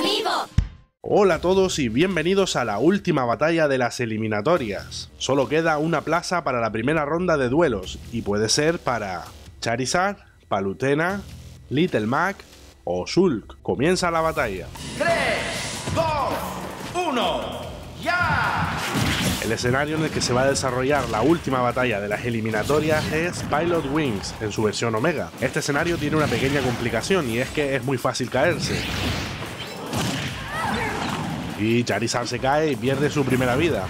amiibo. Hola a todos y bienvenidos a la última batalla de las eliminatorias. Solo queda una plaza para la primera ronda de duelos y puede ser para Charizard, Palutena, Little Mac o Shulk. Comienza la batalla. 3, 2, 1, ¡ya! El escenario en el que se va a desarrollar la última batalla de las eliminatorias es Pilot Wings en su versión Omega. Este escenario tiene una pequeña complicación y es que es muy fácil caerse. Y Charizard se cae y pierde su primera vida.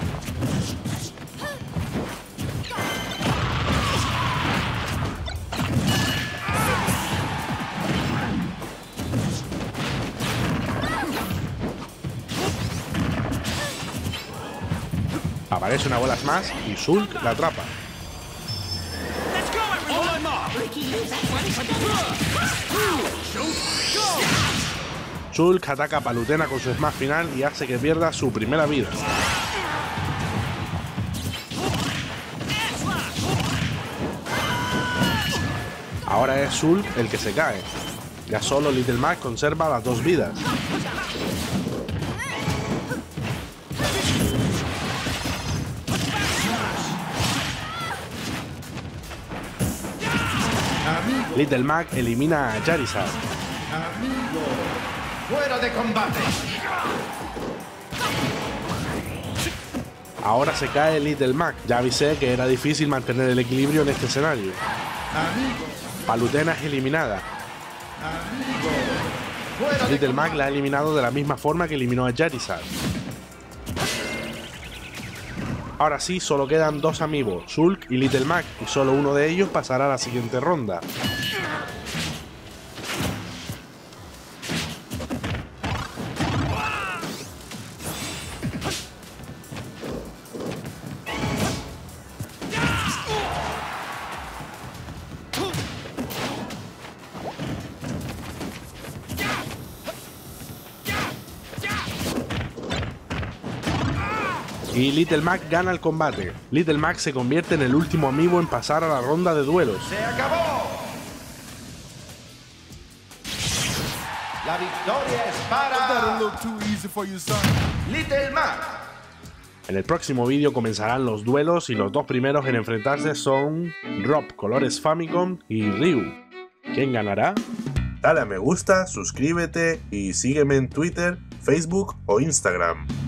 Aparece una bola Smash y Shulk la atrapa. Shulk ataca a Palutena con su Smash final y hace que pierda su primera vida. Ahora es Shulk el que se cae. Ya solo Little Mac conserva las dos vidas. Little Mac elimina a Charizard. Amigo, fuera de combate. Ahora se cae Little Mac. Ya avisé que era difícil mantener el equilibrio en este escenario. Amigo, Palutena es eliminada. amigo, fuera de Little Mac combate. la ha eliminado de la misma forma que eliminó a Charizard. Ahora sí, solo quedan dos amigos, Shulk y Little Mac, y solo uno de ellos pasará a la siguiente ronda. Y Little Mac gana el combate. Little Mac se convierte en el último amiibo en pasar a la ronda de duelos. ¡Se acabó! La victoria es para Little Mac. En el próximo vídeo comenzarán los duelos y los dos primeros en enfrentarse son Rob colores Famicom y Ryu. ¿Quién ganará? Dale a me gusta, suscríbete y sígueme en Twitter, Facebook o Instagram.